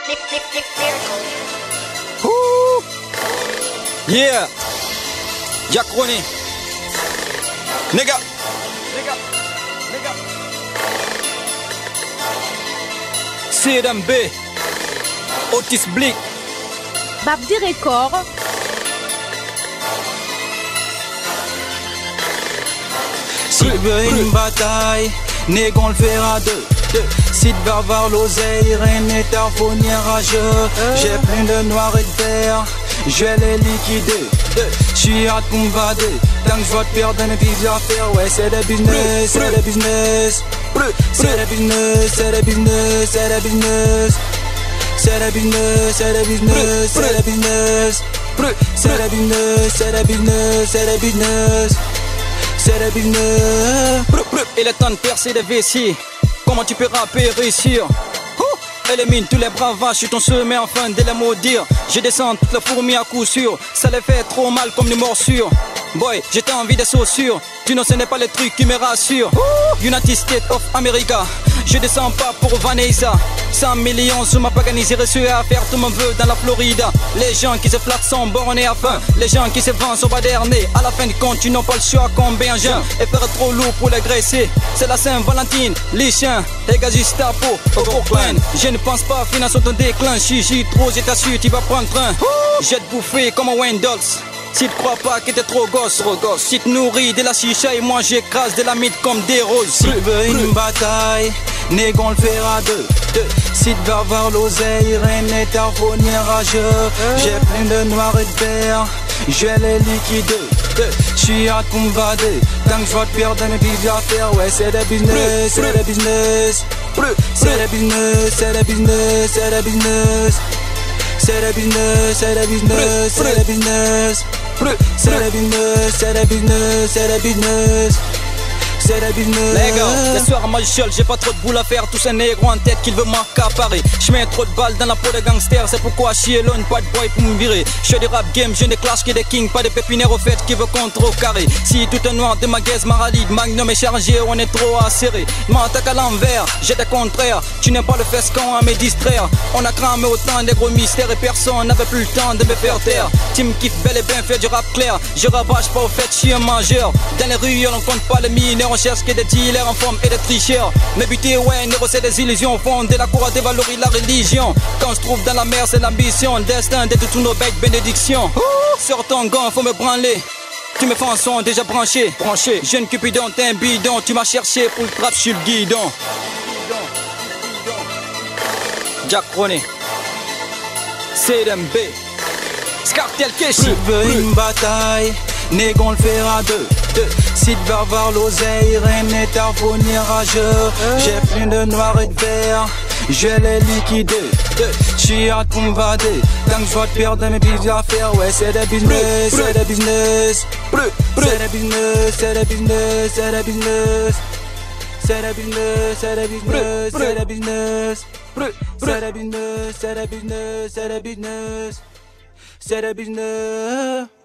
Ouh. Yeah. Jack Roney. Nigga. CDMB. Otis Blick. Babdi Record. Si tu veux une bataille, négon le fera deux. Si tu veux avoir l'oseille, rien n'est harmonieux rageux. J'ai plein de noir et de vert, je vais les liquider. J'suis hâte pour m'vader, tant que j'vois te perdre mes petites affaires. Ouais, c'est des business, c'est des business. C'est des business, c'est des business, c'est des business. C'est des business, c'est des business, c'est des business. C'est des business, c'est des business, c'est des business. C'est des business. Il est temps de percer des vessies. Comment tu peux rapper et réussir? Élimine tous les bravages, je suis ton semé enfin de les maudire. Je descends toute la fourmi à coup sûr. Ça les fait trop mal comme des morsures. Boy, j'ai envie des saussures. Tu know ce n'est pas le truc qui me rassure. United States of America. Je descends pas pour Vanessa. 100 millions sous ma paganisée, j'ai reçu à faire tout mon vœu dans la Florida. Les gens qui se flattent sont bornés à fin. Les gens qui se vendent sont badernés. À la fin du compte, tu n'as pas le choix combien j'aime. Et faire trop lourd pour les graisser. C'est la Saint-Valentine, les chiens, les gars Gestapo au Brooklyn. Je ne pense pas finir sur ton déclin. Chichi trop, j'ai t'assure, tu vas prendre train. J'ai te bouffé comme un Wendell. Si tu crois pas que t'es trop gosse, si tu nourris de la chicha et moi j'écrase de la mythe comme des roses. Si tu veux une bataille, négon le fera deux. Si tu veux avoir l'oseille, rien n'est harmonieux rageux. J'ai plein de noir et de vert, je vais les liquider. J'suis hâte pour m'vader, tant que j'vois te perdre mes petites affaires. Ouais, c'est des business, c'est des business. C'est des business, c'est des business, c'est des business. C'est des business, c'est des business, c'est des business. C'est des business, c'est des business, c'est des business. C'est des business. Les gars, ce soir moi je chiale, j'ai pas trop de boule à faire. Tous ces négros en tête qu'ils veulent m'accaparer. J'mets trop de balles dans la peau de gangster. C'est pourquoi chier l'on, pas de boy pour me virer. J'fais du rap game, je ne clash que des kings. Pas de pépinaires au fait qui veut contre au carré. Si tout est noir de ma gaze, ma ralide, magnum est chargé, on est trop acéré. M'attaque à l'envers, j'ai des contraires. Tu n'es pas le fescon à me distraire. On a cramé autant de gros mystères et personne n'avait plus le temps de me faire taire. Team kiff bel et bien fait du rap clair. Je rabâche pas au fait, chien mangeur. Dans les rues, on compte pas les mineurs. On cherche que des dealers en forme et des tricheurs. Mais buter, ouais, néro c'est des illusions. Fond de la cour à dévaloriser la religion. Quand je trouve dans la mer, c'est l'ambition. Destin d'être tous nos becs, bénédiction. Sur ton gant, faut me branler. Tu me fais un son déjà branché. Jeune Cupidon, t'es un bidon. Tu m'as cherché pour le trap sur le guidon. Jack Roney, CDMB, Scartel Keshi. Tu veux une bataille, négon le fera deux. Si tu veux avoir l'oseille, rien n'est harmonieux rageux. J'ai plein de noir et de vert, je vais les liquider. J'suis hâte pour m'vader, tant que j'vois te perdre mes petites affaires. Ouais, c'est des business, c'est des business. C'est des business, c'est des business, c'est des business. C'est des business, c'est des business, c'est des business. C'est des business, c'est des business, c'est des business. C'est des business.